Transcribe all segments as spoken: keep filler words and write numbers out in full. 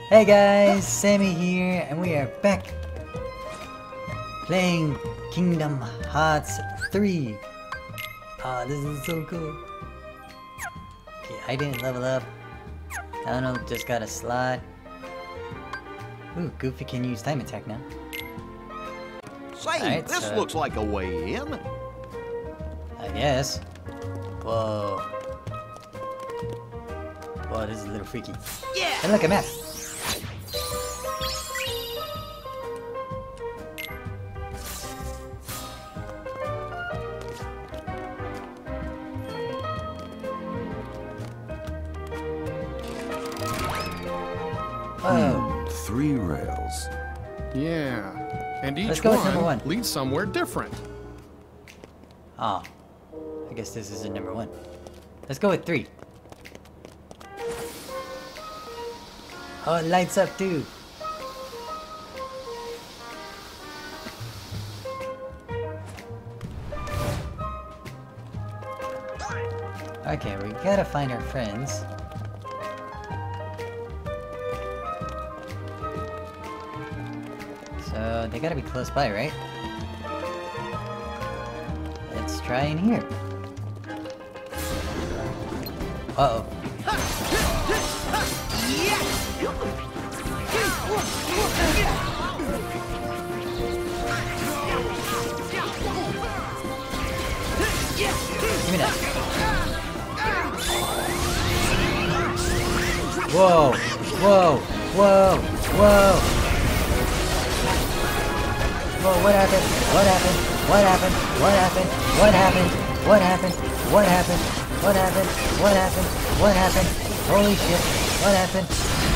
Hey guys, Sammy here, and we are back playing Kingdom Hearts three. Ah, this is so cool. Okay, I didn't level up. Donald just got a slot. Ooh, Goofy can use time attack now. Say, right, this so, looks like a way in. I guess. Whoa. Whoa, this is a little freaky. Yeah. Hey, look, a map. Oh. Three rails. Yeah, and Let's each go with number one. one leads somewhere different. Ah. I guess this is a number one. Let's go with three. Oh, it lights up too. Okay, we gotta find our friends. So they gotta be close by, right? Let's try in here. Uh-oh. Give me that. Whoa! Whoa! Whoa! Whoa! Whoa, what happened? What happened? What happened? What happened? What happened? What happened? What happened? What happened? What happened? What happened? Holy shit. What happened?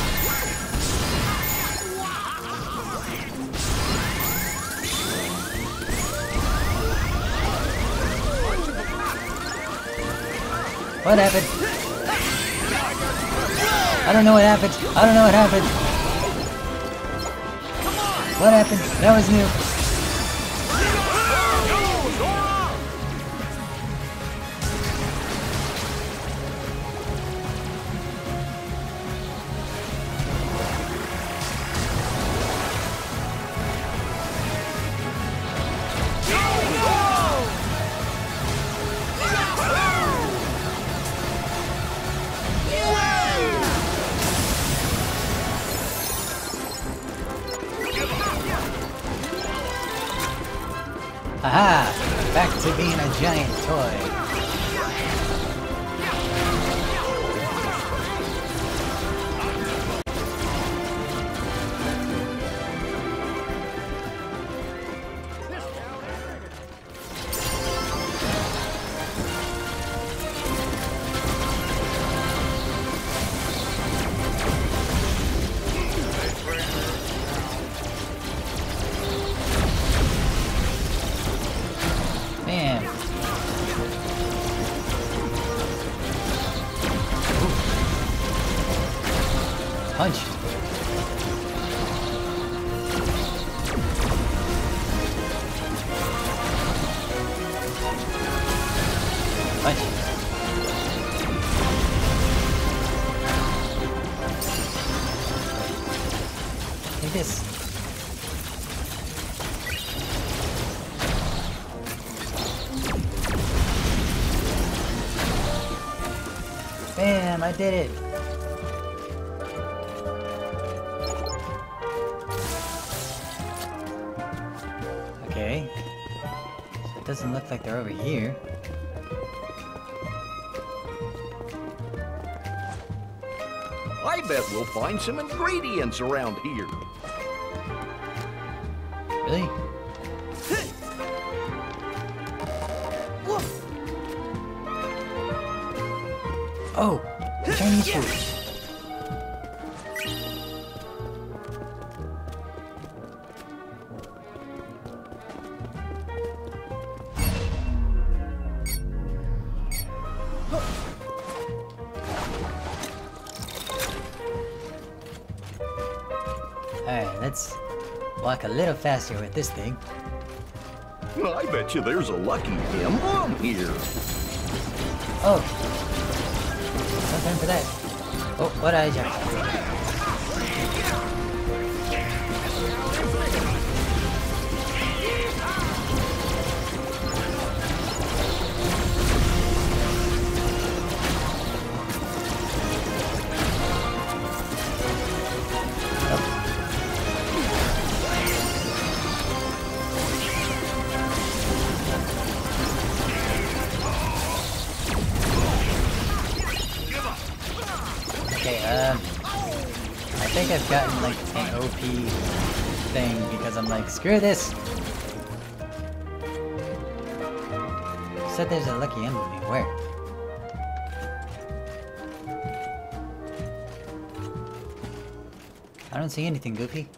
What happened? I don't know what happened. I don't know what happened. What happened? That was new. Aha! Back to being a giant toy. Man. Ooh. Punch. Punch. Take this. Bam! I did it! Okay. So it doesn't look like they're over here. I bet we'll find some ingredients around here. Really? Oh! Chinese food! Alright, let's walk a little faster with this thing. I bet you there's a lucky emblem here. Oh! No time for that. Oh, what I jump? I think I've gotten like an O P thing because I'm like, screw this! You said there's a lucky emblem. Where? I don't see anything, Goofy.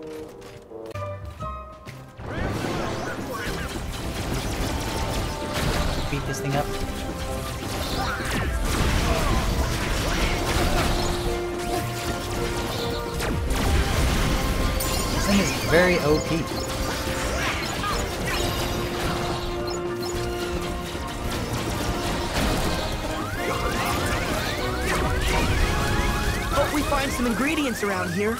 Beat this thing up. This thing is very O P. Hope we find some ingredients around here.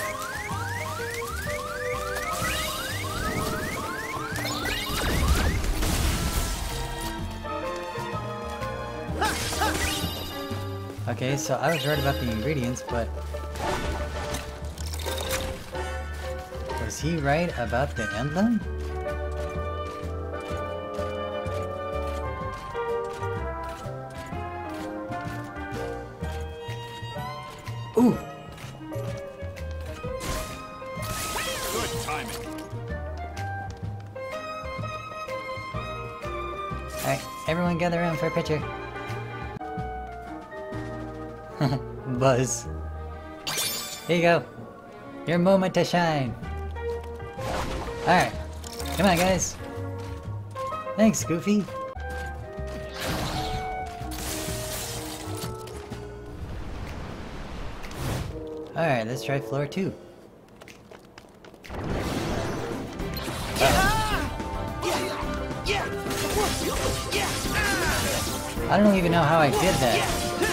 Okay, so I was right about the ingredients, but was he right about the emblem? Ooh! Good timing. Alright, everyone gather around for a picture. Buzz. Here you go. Your moment to shine. Alright. Come on, guys. Thanks, Goofy. Alright, let's try floor two. I don't even know how I did that.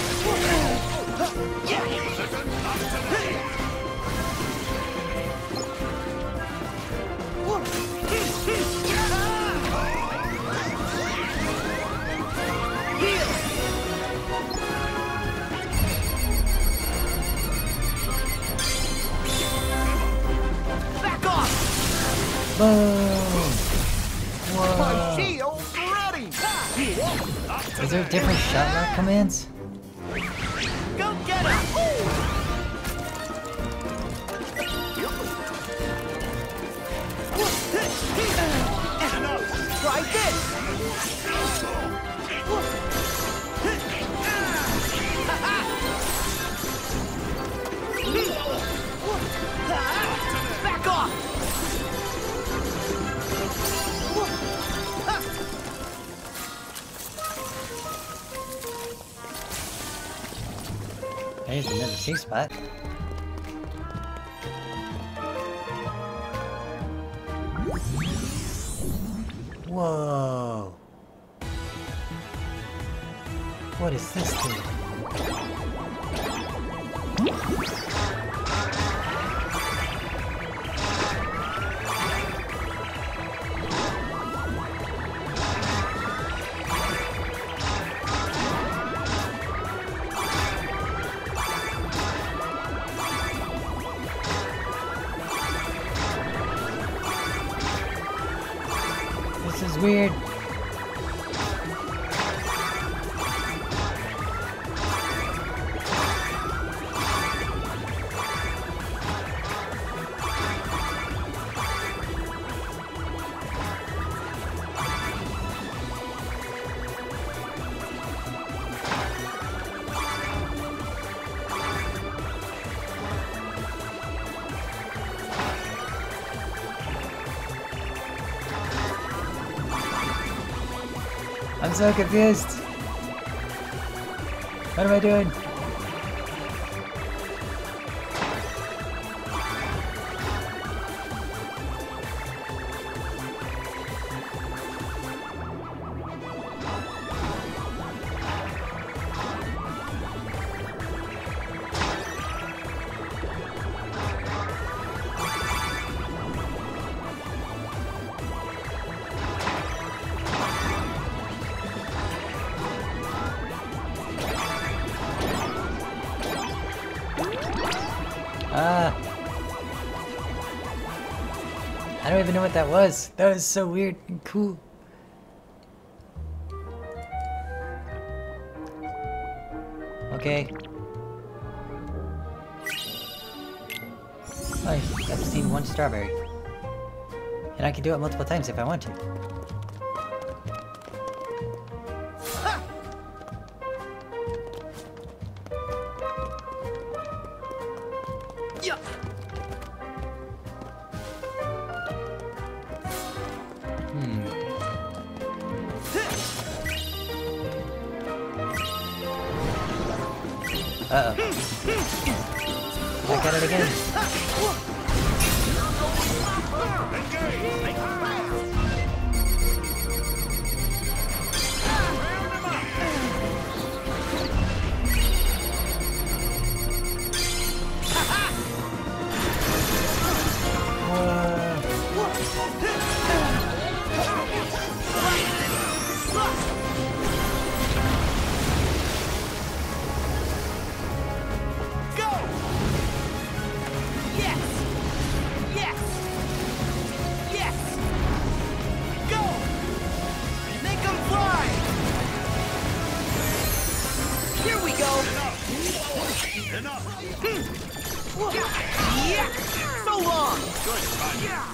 Boom! Whoa! Shield's ready. Is there different shot lock commands? Go get him! Try this! Back off! There's another safe spot. Whoa! What is this thing? This is weird. I'm so confused. What am I doing? Ah. I don't even know what that was. That was so weird and cool. Okay. I, I've seen one strawberry. And I can do it multiple times if I want to. Yeah. Hmm. Uh-oh. I got it again. Yeah! So long! Good timing. Yeah!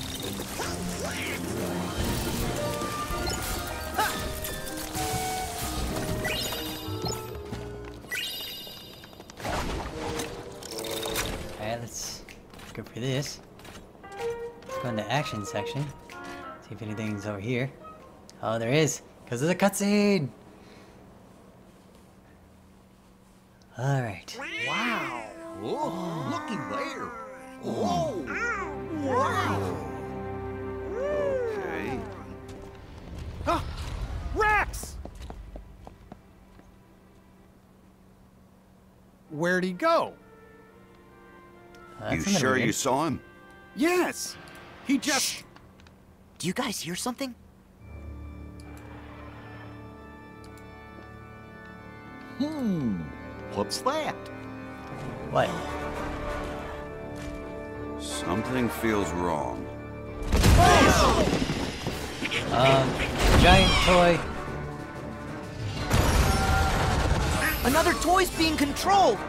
Alright, let's go for this. Let's go into action section. See if anything's over here. Oh, there is! Because of the cutscene! Alright. Wow. Oh, looky there. Whoa. Wow. Okay. Huh. Rex! Where'd he go? Well, You that's a little sure weird. you saw him? Yes. He just... Do you guys hear something? Hmm. What's that? What? Something feels wrong. Um, giant toy. Another toy's being controlled!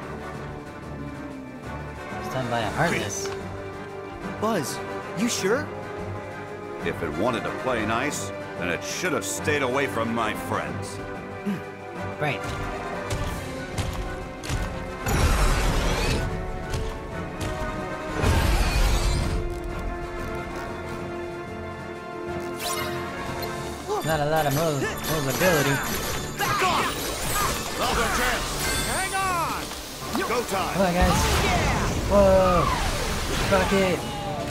It's done by a Heartless. Buzz, you sure? If it wanted to play nice, then it should have stayed away from my friends. Right. Not a lot of move movability. Back off! Another chance. Hang on! Go time. Come on, guys. Yeah! Whoa! Fuck it!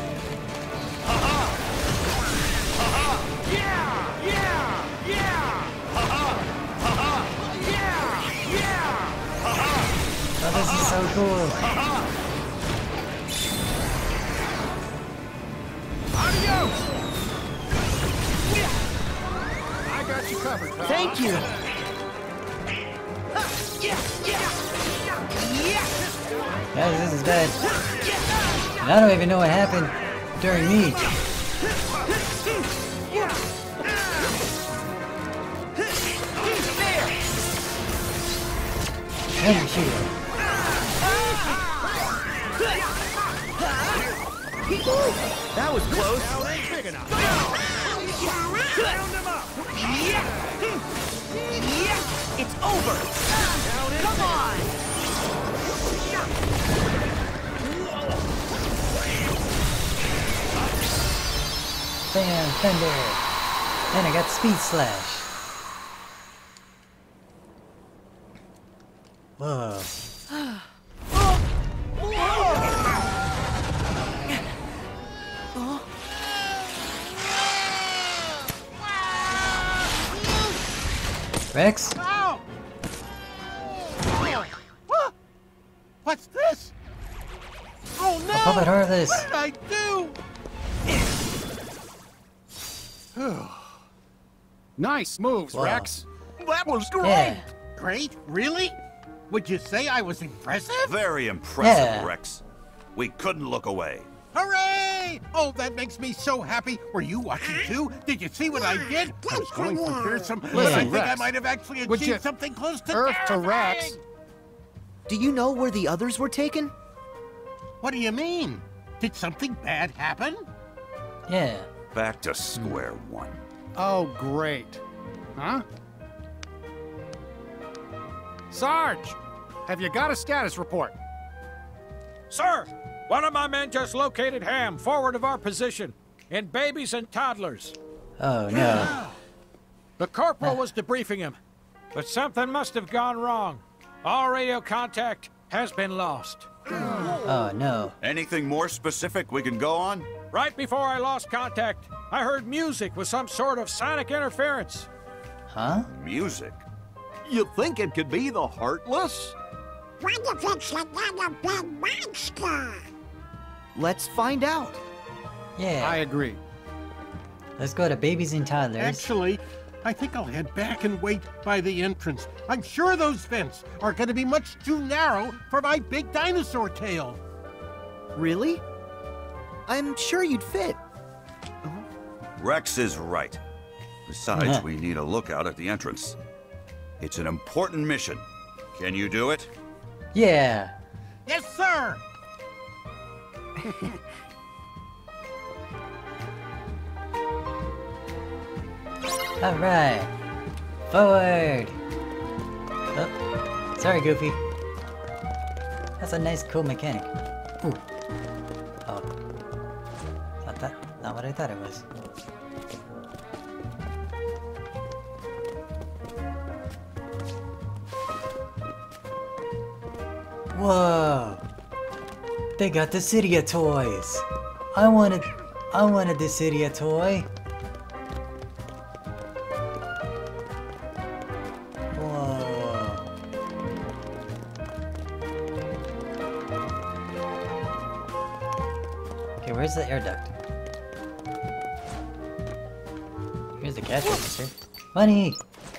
Yeah! Yeah! Yeah! Yeah! Yeah! Oh, this is so cool. Adios! I got you covered, pal. Thank you! Yeah! Yeah! Yeah! Guys, this is bad. And I don't even know what happened during me. Heavy shield. That was close. Now it ain't big enough. Round him up. Yeah! Yeah! It's over! Come on! Bam, thunder. And I got speed slash. Whoa. Rex? Ow! What? What's this? Oh no! A puppet Heartless. What did I do? Nice moves, Wow. Rex. That was great. Yeah. Great? Really? Would you say I was impressive? Very impressive, Yeah. Rex. We couldn't look away. Hooray! Oh, that makes me so happy. Were you watching too? Did you see what I did? I was going for fearsome, but I think I might have actually Would achieved you- something close to Earth to terrifying. Rex. Do you know where the others were taken? What do you mean? Did something bad happen? Yeah. Back to square one. Oh, great. Huh? Sarge, have you got a status report? Sir, one of my men just located Ham forward of our position, in babies and toddlers. Oh no. The corporal was debriefing him, but something must have gone wrong. All radio contact has been lost. Oh no. Anything more specific we can go on? Right before I lost contact, I heard music with some sort of sonic interference. Huh? Music? You think it could be the Heartless? What if it's another big monster? Let's find out. Yeah. I agree. Let's go to babies and toddlers. Actually, I think I'll head back and wait by the entrance. I'm sure those vents are going to be much too narrow for my big dinosaur tail. Really? I'm sure you'd fit. Rex is right. Besides, we need a lookout at the entrance. It's an important mission. Can you do it? Yeah. Yes, sir! All right. Forward. Oh, sorry, Goofy. That's a nice, cool mechanic. Ooh. Oh. Not that. Not what I thought it was. Whoa. They got the Cydia toys. I wanted. I wanted the Cydia toy. Where's the air duct? Here's the cash register. Money!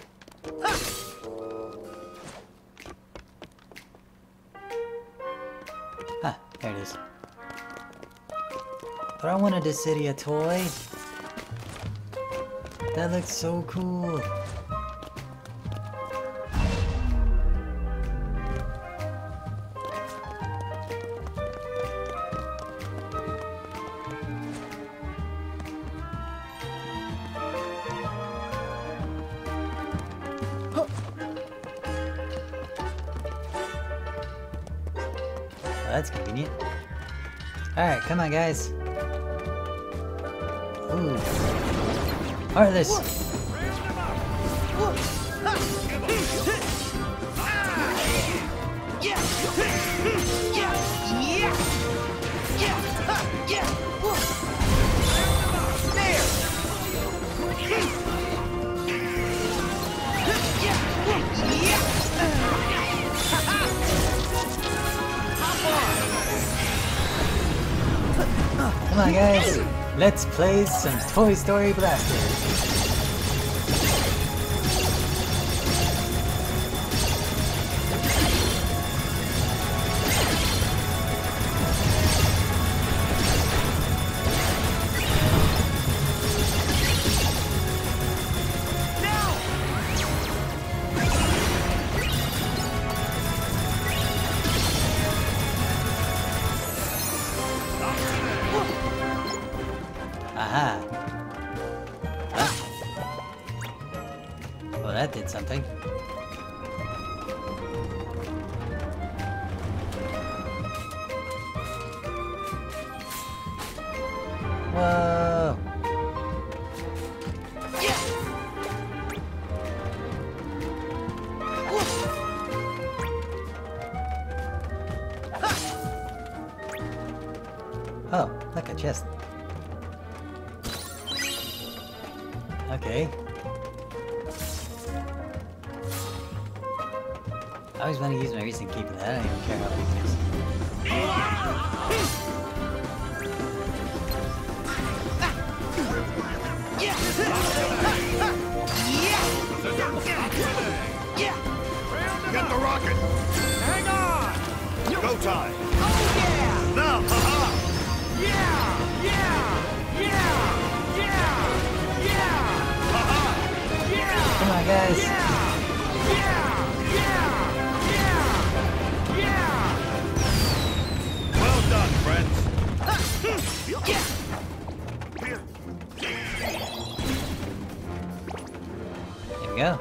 Ah, there it is. But I wanted a Cydia toy. That looks so cool. That's convenient. Alright, come on, guys. Ooh. Heartless! Come on, guys. Let's play some Toy Story Blasters. Aha. Huh? Well, that did something. Whoa. Oh, look, a chest. Okay. I always want to use my recent key for that. I don't even care how big it is. Got the rocket! Hang on! Go time! Oh yeah! Now! Haha! Yeah! Yeah! Yeah! Yeah! Yeah! Yeah! Come on, guys. Yeah! Yeah! Yeah! Yeah! Well done! There we go.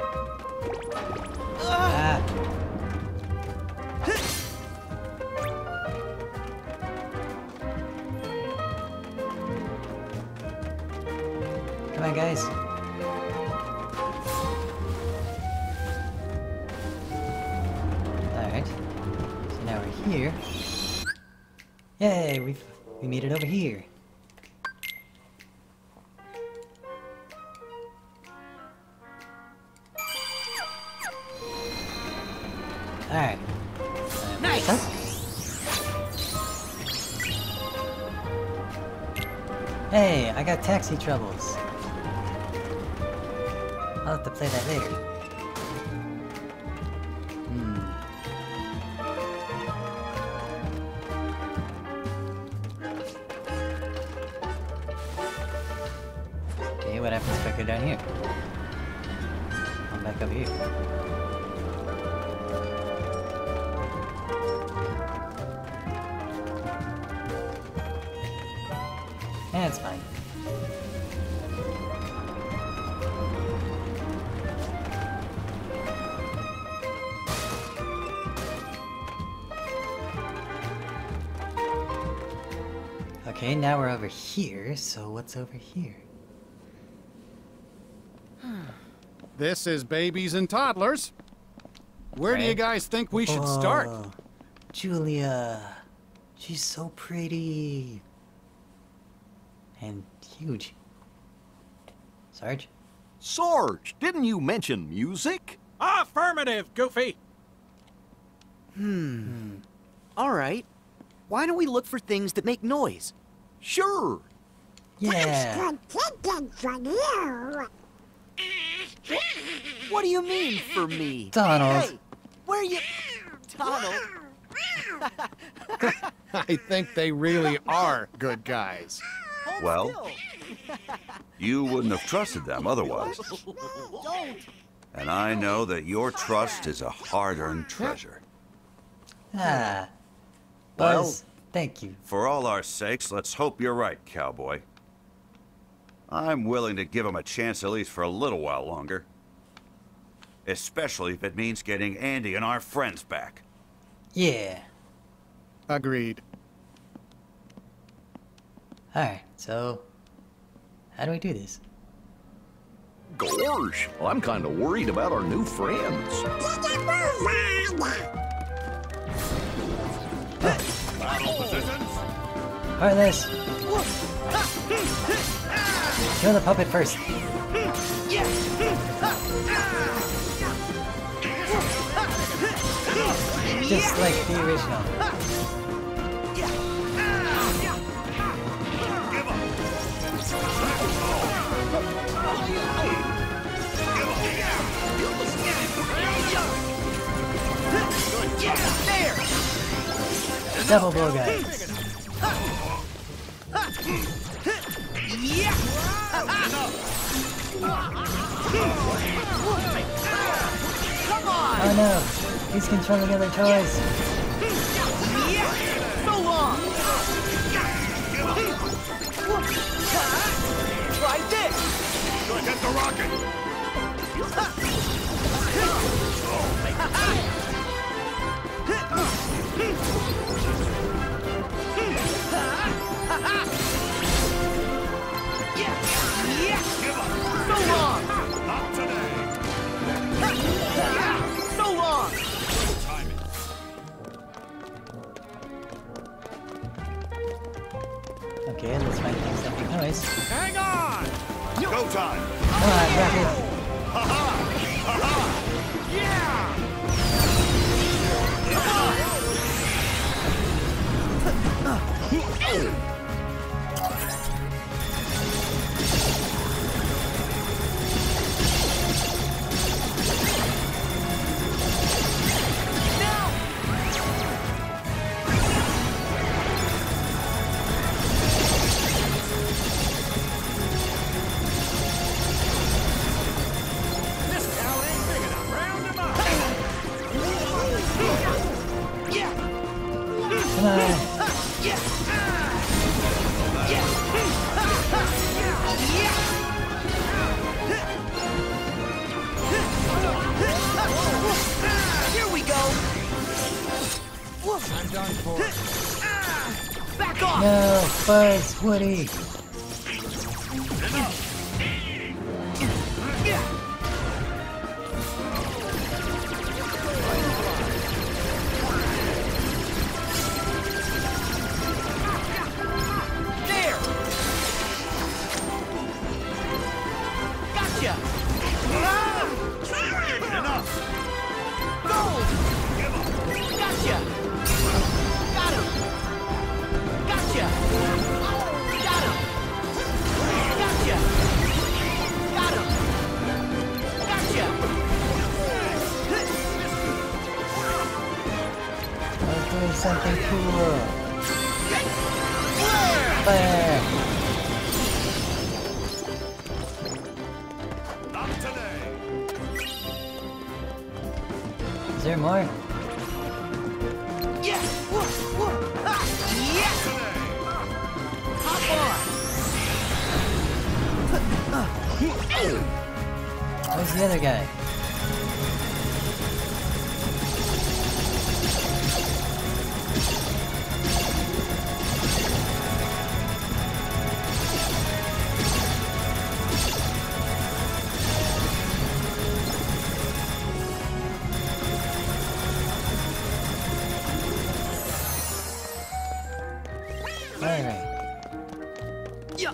Ah. Come on, guys. Alright. So now we're here. Yay, we've we made it over here. Alright. Nice. Hey, I got taxi troubles. I'll have to play that later. Hmm. Okay, what happens if I go down here? I'm back over here. That's fine. Okay, now we're over here, so what's over here? This is babies and toddlers. Where do you Right. guys think we should start? Oh, Julia. She's so pretty. And huge. Sarge? Sarge, didn't you mention music? Affirmative, Goofy. Hmm. All right. Why don't we look for things that make noise? Sure. Yeah. Good thinking from you. What do you mean for me? Donald. Hey, where you... Donald? I think they really are good guys. Hold Well? still. You wouldn't have trusted them otherwise. Don't. And I know that your trust is a hard-earned treasure. Ah. Well- Buzz, thank you. For all our sakes, let's hope you're right, cowboy. I'm willing to give him a chance at least for a little while longer. Especially if it means getting Andy and our friends back. Yeah. Agreed. Alright, so... how do we do this? Gorge, I'm kind of worried about our new friends. Get a move on. Heartless! Kill the puppet first. Just like the original. Double blow, guys. Oh no, he's controlling other toys. So long. Try this. Go get the rocket! So long. Not today! So long. Okay, let's find things that make noise. Hang on! Go time! Come on, Rocket. Yeah! This town ain't big enough. Round him up! Come on. No, Buzz, Woody. There! Gotcha! Enough. Gold! Gotcha! Got him! Gotcha! Got him! Gotcha! Got him! Gotcha! Let's do something cool. Fire! Not today. Is there more? Yeah! Whoa, whoa. Ah, yeah! Today. Hop on! Where's the other guy? Alright. Yeah!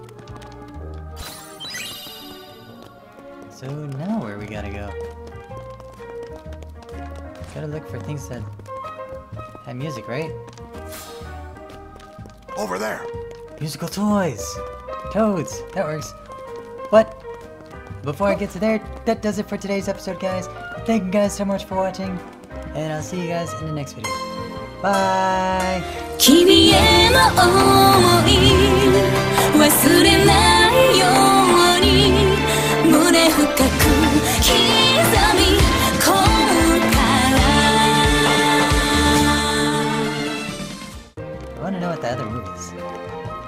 So now where we gotta go? Gotta look for things that have music, right? Over there. Musical toys! Toads! That works. But before I get to there, that does it for today's episode, guys. Thank you guys so much for watching, and I'll see you guys in the next video. Bye! 君への想い忘れないように胸深く刻み込むから I wanna know what the other movie is.